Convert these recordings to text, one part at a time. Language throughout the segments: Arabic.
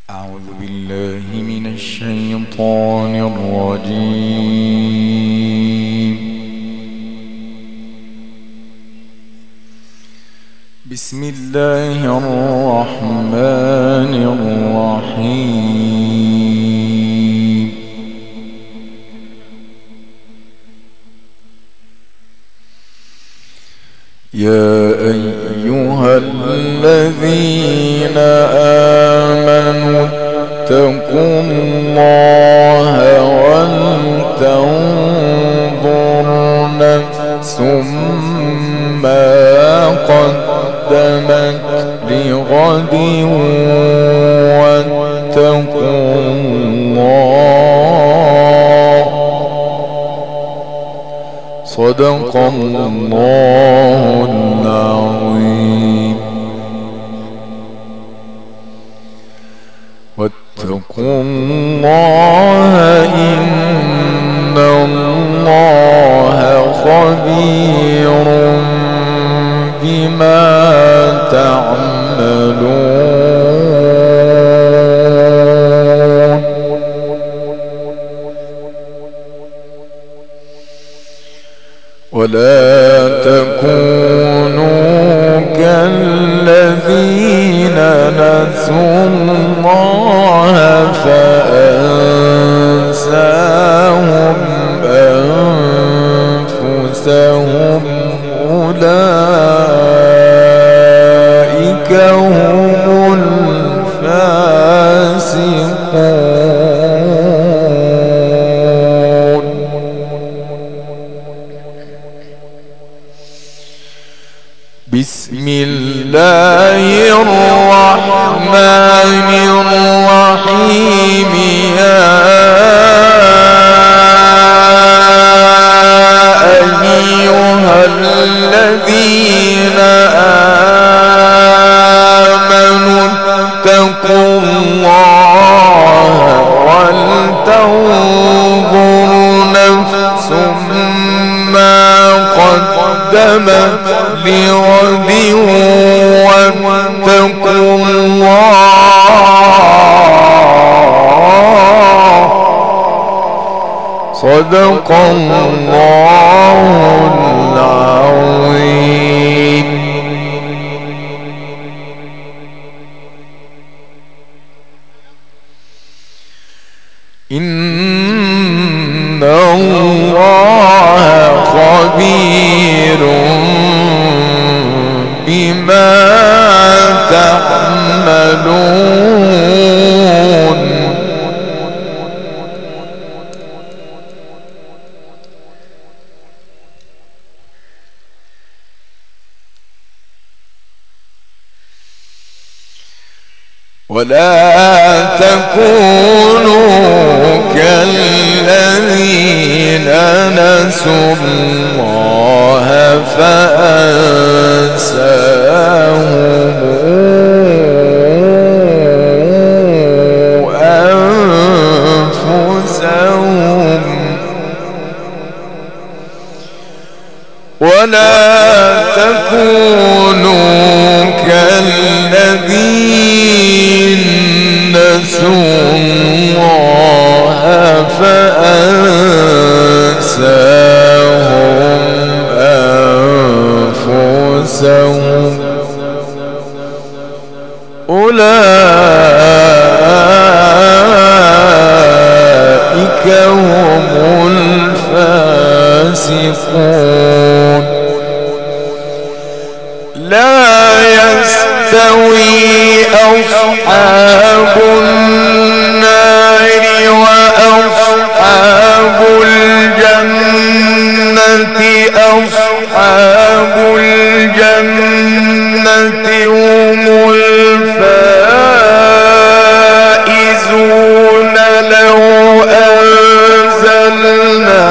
أعوذ بالله من الشيطان الرجيم. بسم الله الرحمن الرحيم. يا أيها الذين آمنوا اتقوا الله ولتنظر نفس ما قدمت لغد واتقوا الله، صدق الله العظيم. واتقوا الله إن الله خبير بما تعملون. ولا تكونوا كالذين نسوا الله فأنساهم أنفسهم، أولئك هم الفاسقون. بسم الله الرحمن الرحيم. يا أيها الذين آمنوا اتقوا الله ولتنظر نفس ما قدمت لغد واتقوا الله، صدق الله العظيم. إن الله خبير بما تعملون. ولا تكونوا كالذين نسوا الله فأنساهم أنفسهم، ولا تكونوا كالذين نسوا الله فأنساهم أنفسهم، أولئك هم الفاسقون. لا يستوي أصحاب النار وأصحاب الجنة، أصحاب الجنة هم الفائزون. لو أنزلنا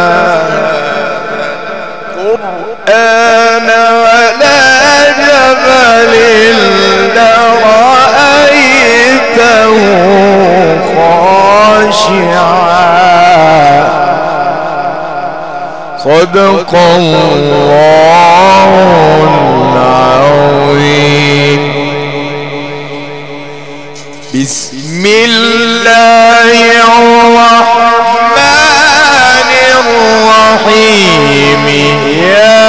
قرآنا على جبل لرأيته خاشعا، صدق الله العظيم. بسم الله الرحمن الرحيم يا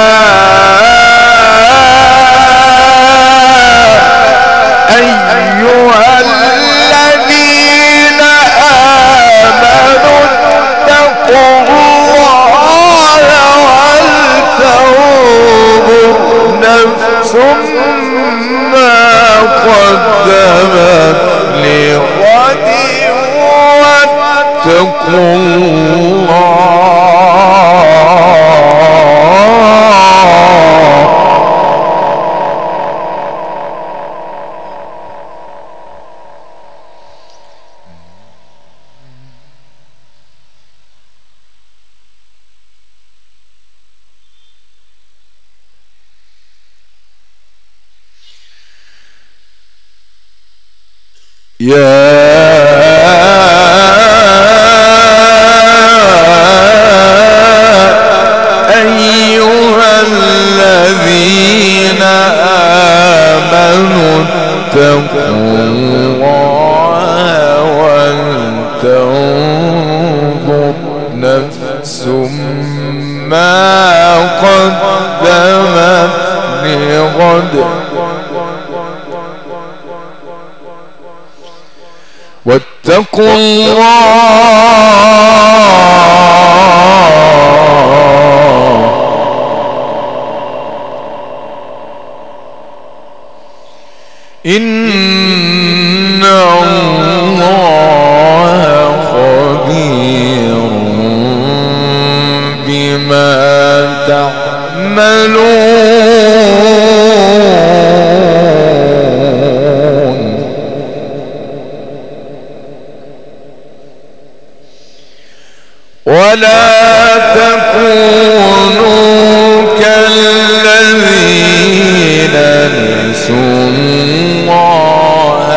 أيها الذين آمنوا اتقوا الله ولتنظر نفس ما قدمت لغد واتقوا الله يا أيها الذين آمنوا اتقوا الله ولتنظر نفس ما قدمت لغد واتقوا الله إن الله خبير بما تعملون ولا تكونوا كالذين نسوا الله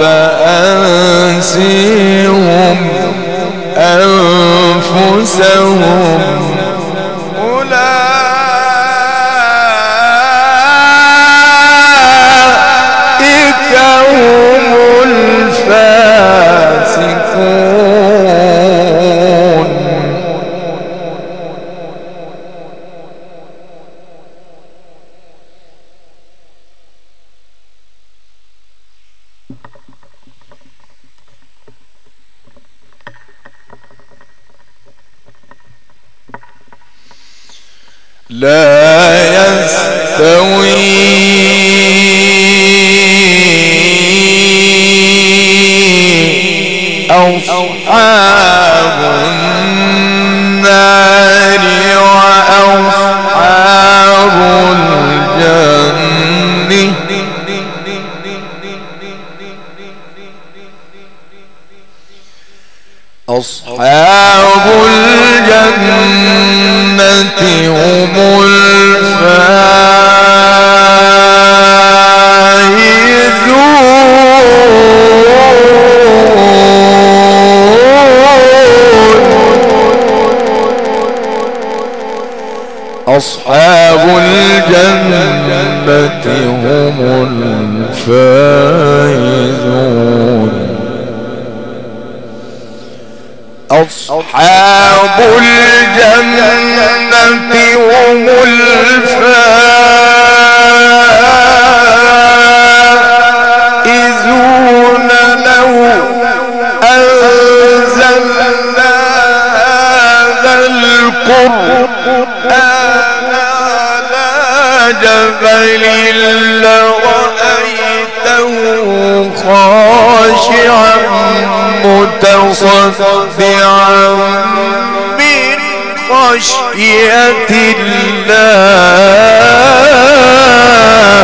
فأنسيهم أنفسهم أولئك هم الفاسقون لا يستوي أصحاب النار وأصحاب الجنة أصحاب الجنة هم أصحاب الجنة هم الفائزون أصحاب الجنة هم الفائزون لو أنزلنا هذا القرآن على جبل لرأيته خاشعا متصدعا من خشية الله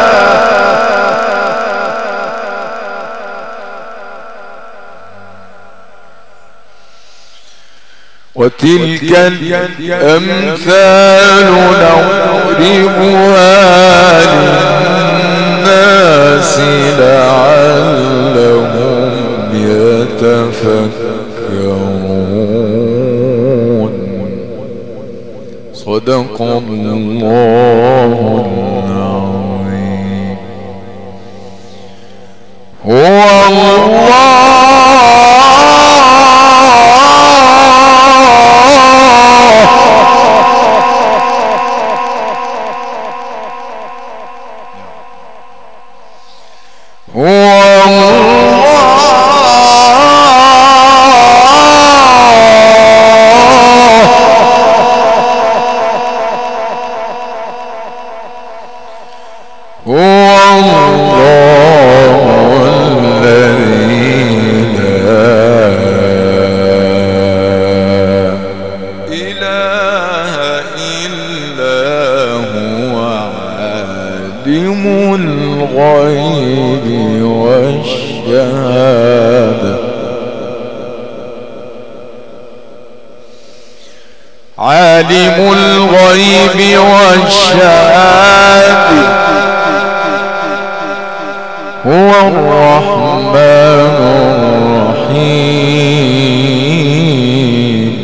وتلك الأمثال نضربها للناس لعلهم يتفكرون صدق الله العظيم. هو عالم الغيب والشهادة هو الرحمن الرحيم.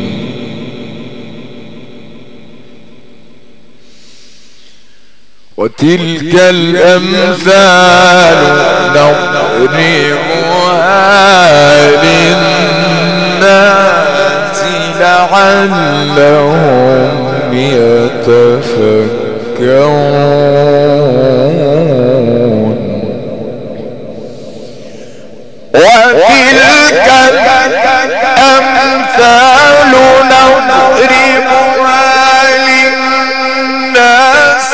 وتلك الأمثال نضربها للناس لعلهم يتفكرون. وتلك الأمثال نضربها للناس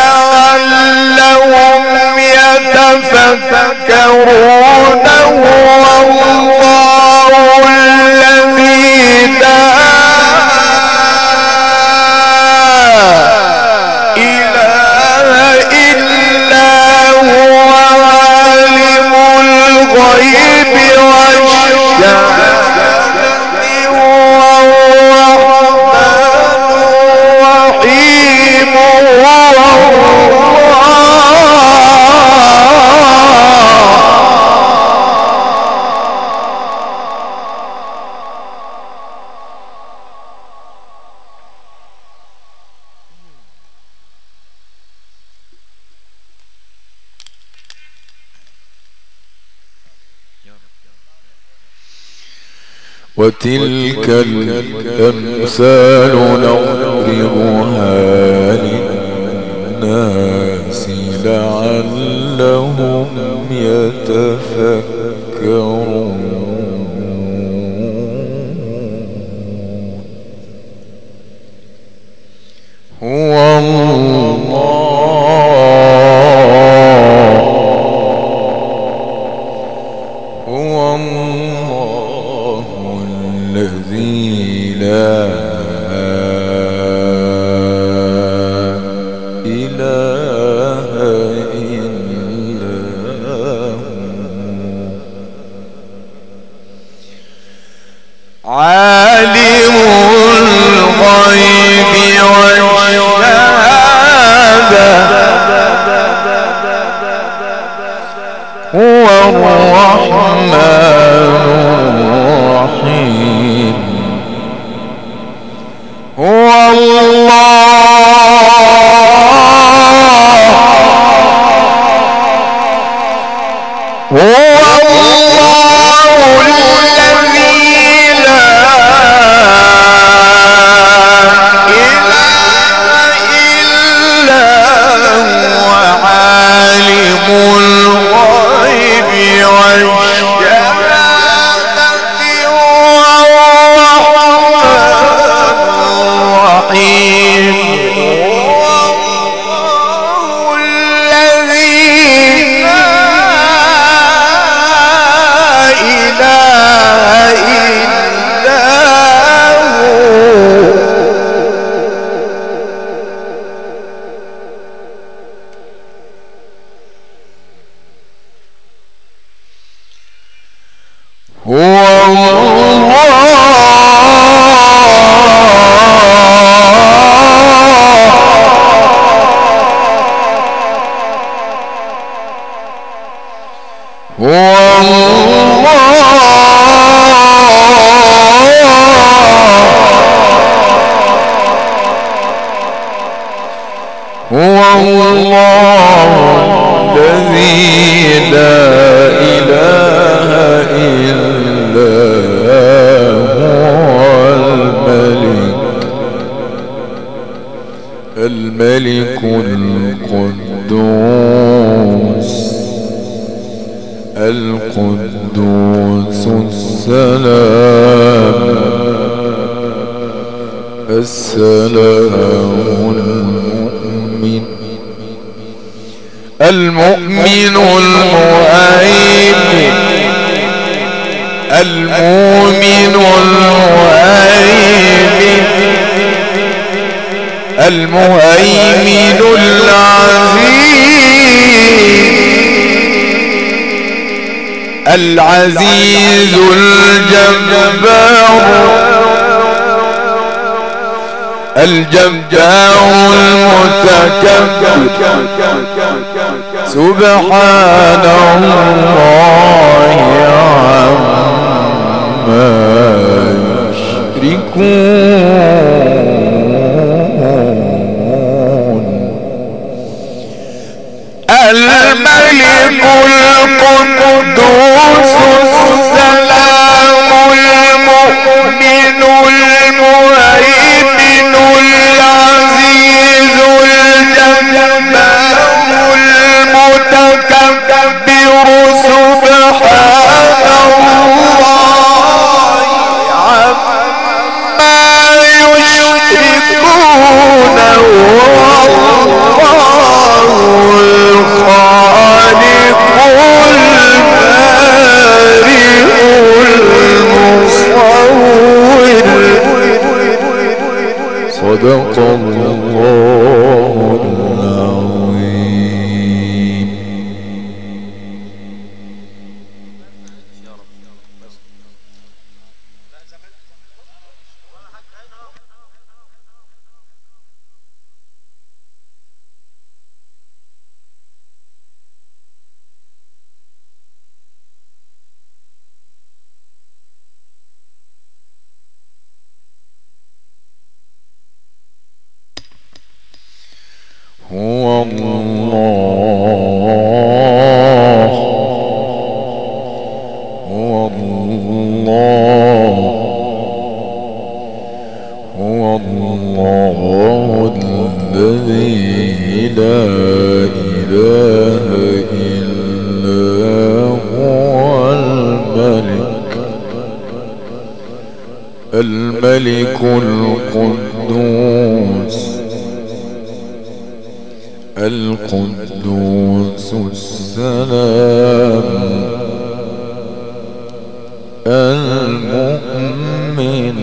لعلهم يتفكرون. هو الله الذي لا إله إلا هو عالم الغيب والشهادة هو الرحمن الرحيم. وتلك الأمثال نضربها للناس لعلهم يتفكرون. هو الذي لا إله إلا هو عالم الغيب والشهادة هو الرحمن الرحيم. هو الله الذي لا إله الملك القدوس القدوس السلام السلام المؤمن المؤمن المهيمن المؤمن المهيمن المهيمن العزيز الجبار الجبار المتكبر سبحان الله عما يشركون الملك القدوس السلام المؤمن المهيمن العزيز الجبار المتكبر سبحان الله عما يشركون والله الخالق البارئ المصور صدق الله العظيم. هو الله هو الله هو الله الذي لا إله إلا هو الملك القدوس القدوس السلام المؤمن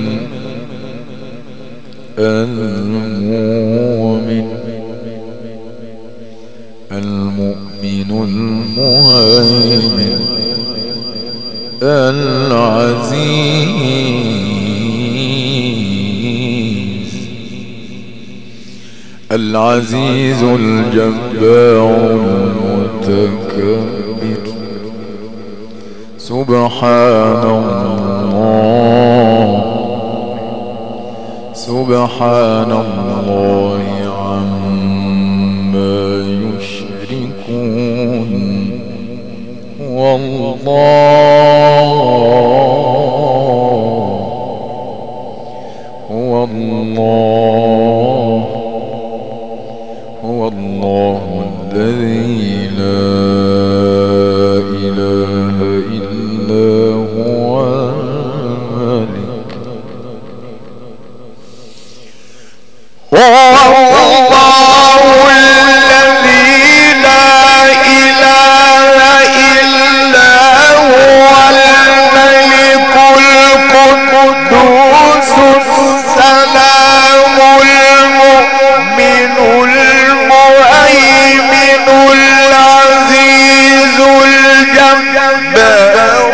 المؤمن المهيمن العزيز الجبار المتكبر سبحان الله سبحان الله عما يشركون والله هو الله هو الله الذي لا إله إلا هو الملك هو الله الذي لا إله إلا هو الملك القدوس السلام المؤمن المهيمن العزيز الجبار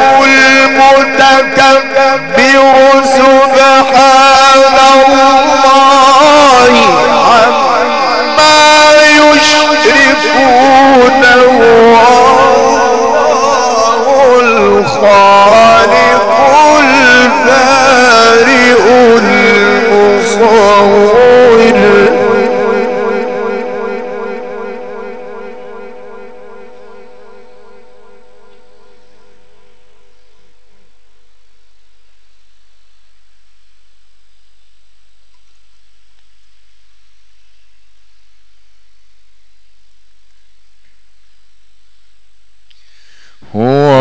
المتكبر سبحان الله عما يشركون والله الخالق البارئ المصور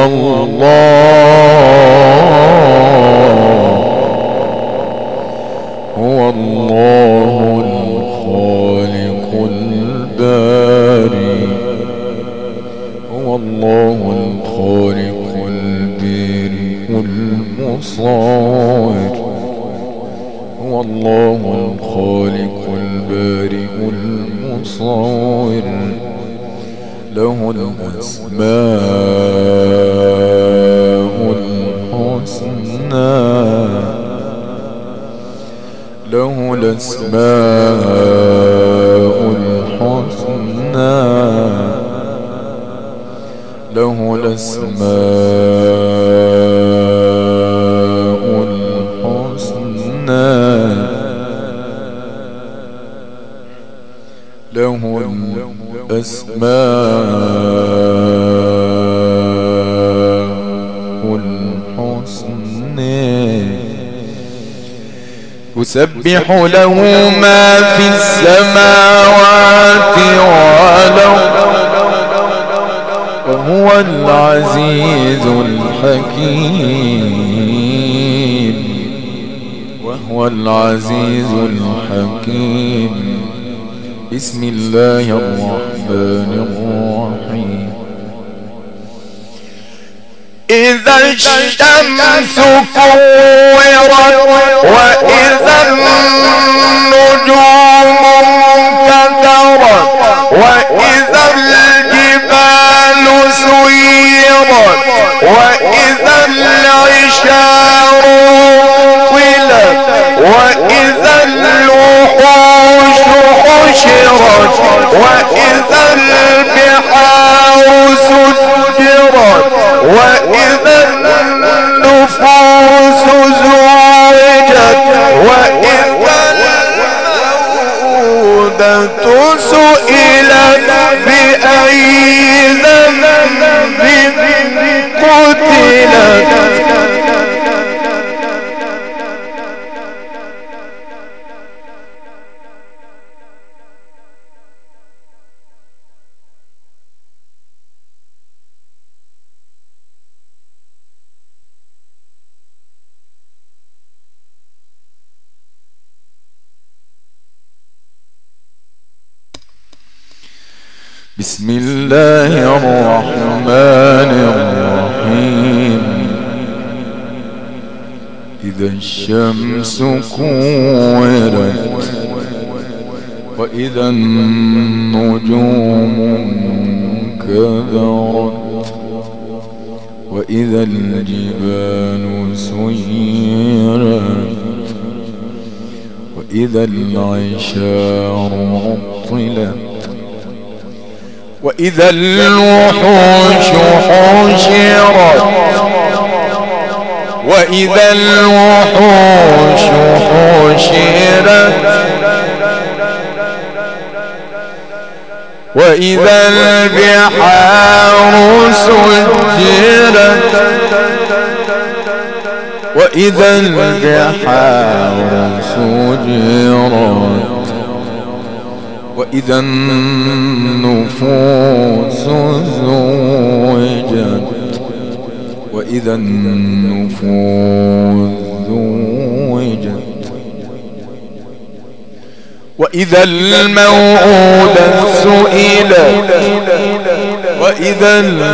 هو الله الخالق الباري، هو الله الخالق الباري المصور، هو الله الخالق البارئ المصور، له الأسماء الحسنى، له الأسماء الحسنى، له الأسماء الحسنى، له الأسماء الحسنى. يسبح له ما في السماوات والأرض، وهو العزيز الحكيم، وهو العزيز الحكيم. بسم الله الرحمن الرحيم. إذا الشمس كورت وإذا النجوم انكدرت وإذا الجبال سيرت وإذا العشار طلت وإذا الوحوش حشرت وإذا البحار سجرت وإذا النفوس زوجت وإذا الموءودة سئلت بأي ذنب قتلت. بسم الله الرحمن الرحيم. إذا الشمس كورت وإذا النجوم انكدرت وإذا الجبال سيرت وإذا العشار عطلت وإذا الوحوش حشرت وإذا الوحوش حشرت وإذا البحار سجرت وإذا البحار سجرت وإذا النفوس زوجت وإذا النفوس زوجت وإذا الموءودة سئلت وإذا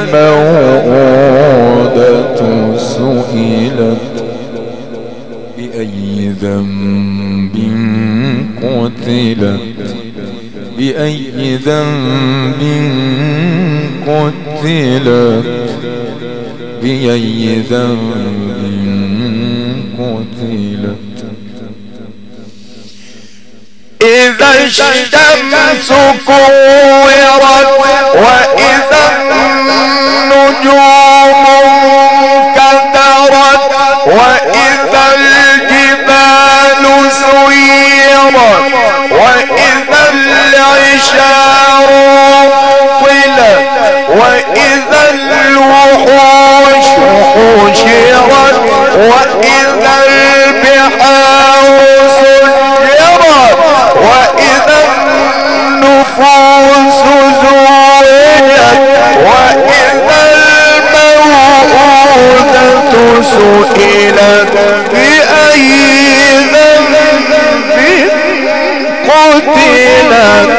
الموءودة سئلت بأي ذنب قتلت بأي ذنب قتلت بأي ذنب قتلت. إذا الشمس كورت وإذا النجوم انكدرت وإذا الجبال سيرت وإذا العشار طلت وإذا الوحوش حشرت وإذا البحار سجرت وإذا النفوس زوجت وإذا الموءودة سئلت بأي ذنب قتلت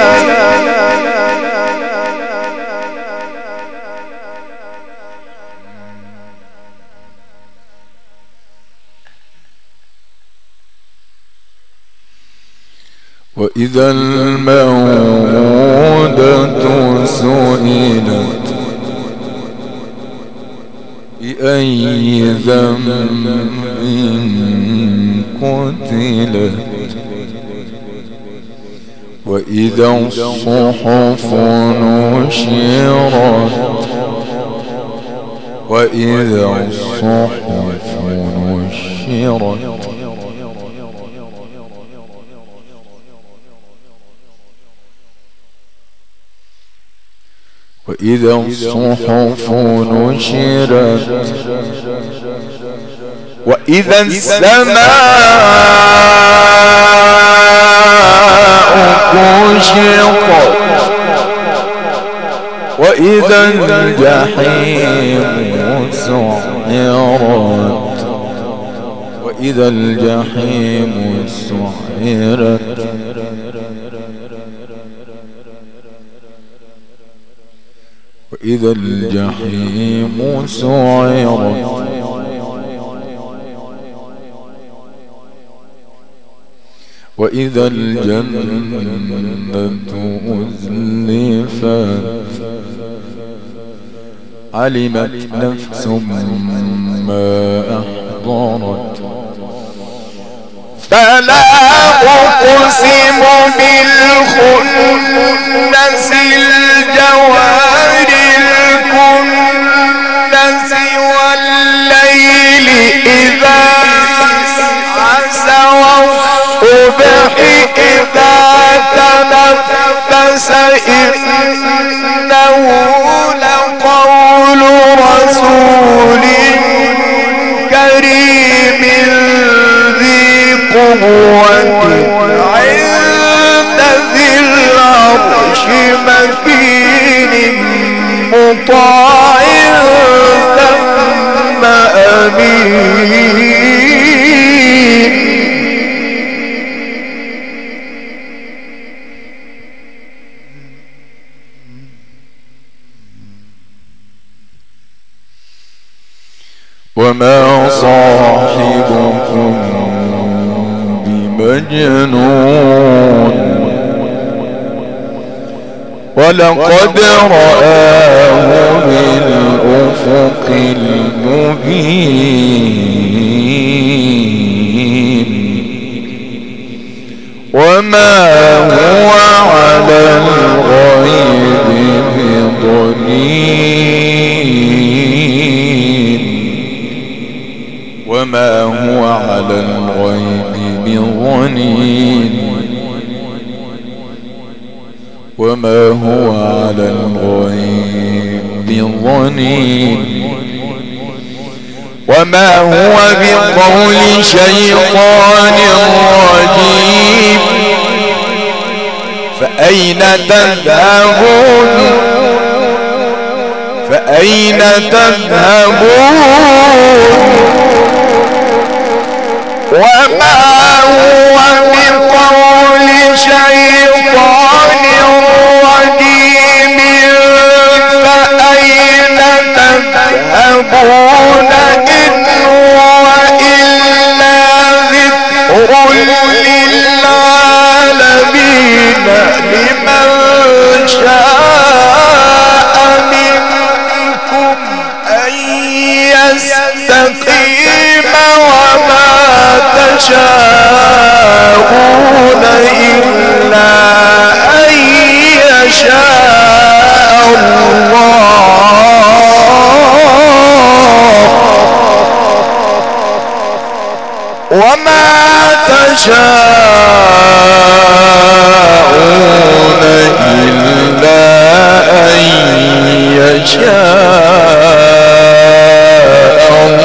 وإذا الموءودة سئلت بأي ذنب قتلت وإذا الصحف نشرت وإذا الصحف نشرت وإذا الصحف نشرت وإذا السماء كشطت وإذا الجحيم سعرت وإذا الجحيم سعرت وإذا الجحيم سعرت وإذا الجنة أزلفت علمت نفس ما أحضرت فلا أقسم بالخنس الجوار الكنس والليل إذا عسعس والصبح إذا تنفس إنه لقول رسول كريم ذي قوة عند ذي العرش مكين مطاع ثم أمين وما صاحبكم بمجنون ولقد رآه بالأفق المبين وما هو على الغيب بضنين وما هو على الغيب بضنين وما هو على الغيب بضنين وما هو بقول شيطان رجيم فأين تذهبون فأين تذهبون وما هو بقول شيطان رجيم فأين تذهبون إن هو إلا ذكر للعالمين لمن شاء منكم أن يستقيم وما تشاءون إلا أن يشاء الله وما تشاءون إلا أن يشاء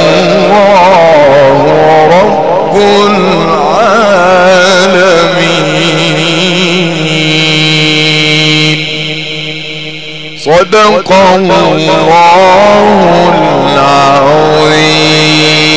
الله رب العالمين صدق الله العظيم.